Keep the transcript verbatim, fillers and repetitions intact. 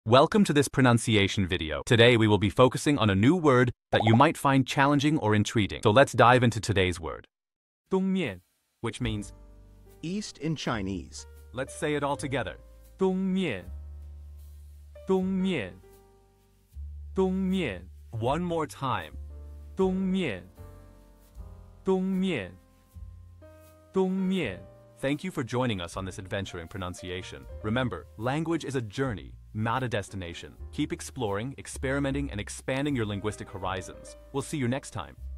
Welcome to this pronunciation video. Today we will be focusing on a new word that you might find challenging or intriguing. So let's dive into today's word. 东面, which means east in Chinese. Let's say it all together. 东面东面东面 One more time. 东面东面东面 Thank you for joining us on this adventure in pronunciation. Remember, language is a journey, not a destination. Keep exploring, experimenting, and expanding your linguistic horizons. We'll see you next time.